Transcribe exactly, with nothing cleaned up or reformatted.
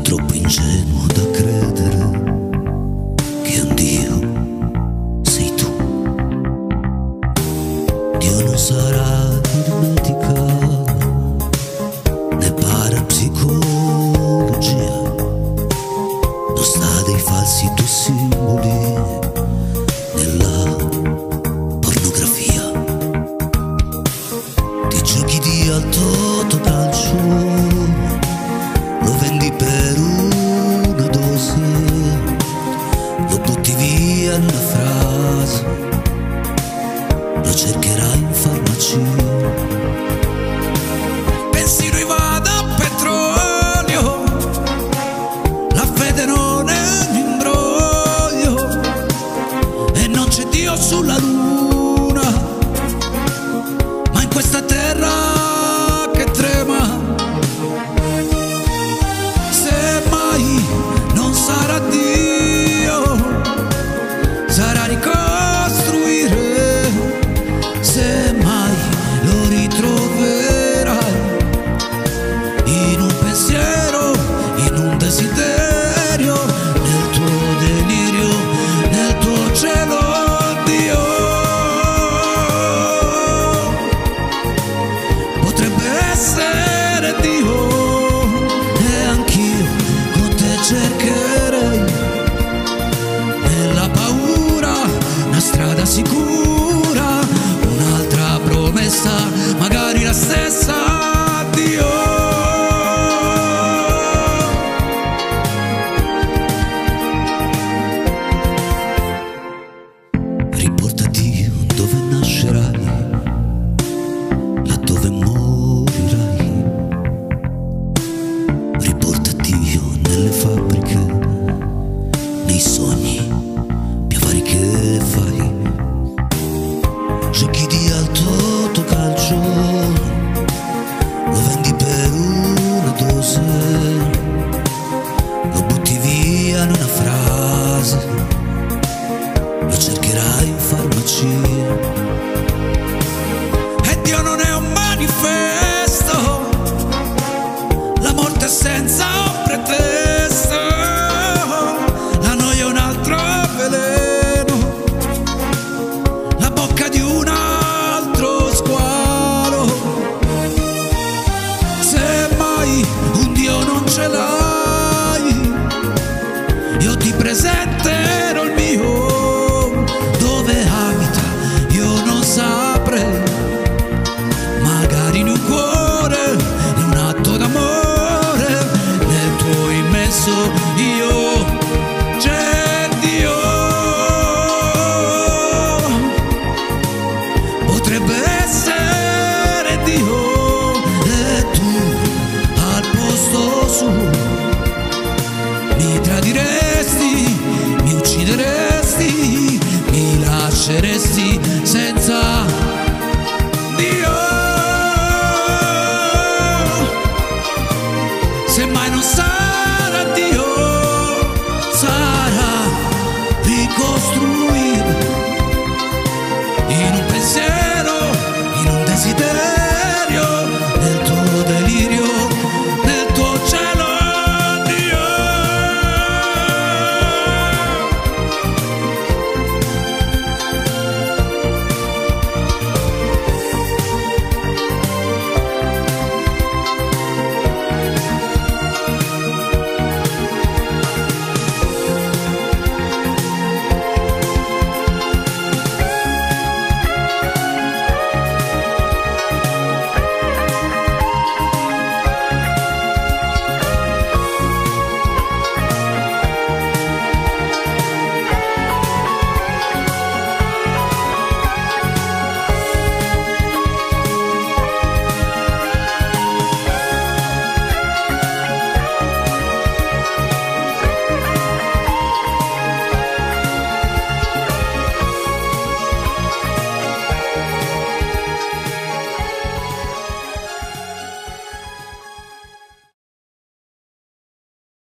troppo ingenuo da credere che un Dio sei tu. Dio non sarà ermetica né parapsicologia, non sta dei falsi tuoi simboli nella pornografia. Ti giochi di al totocalcio, lo vendi per una dose, lo butti via in una frase, lo cercherai in farmacia. Pensiero vada a petrolio, la fede non è un imbroglio e non c'è Dio sulla luna, ma in questa terra che trema. Semmai non sarà Dio, sarà ricostruire, semmai lo ritroverai in un pensiero, in un desiderio, nel tuo delirio, nel tuo cielo. Dio potrebbe essere Dio, e anch'io con te cercherei nella paura una strada sicura, un'altra promessa, magari la stessa. Dio riportati dove nascerai, laddove morirai. Riportati nelle fabbriche, nei sogni più avari che fai. Giochi di al totocalcio, lo vendi per una dose, lo butti via in una frase, lo cercherai in farmacia. E Dio non è un manifesto, la morte è senza pretesto, la noia è un altro veleno, la bocca di un altro squalo. Semmai un Dio non ce l'hai, io ti presenterò il mio, dove abita io non saprei, magari in un cuore, in un atto d'amore, nel tuo immenso io.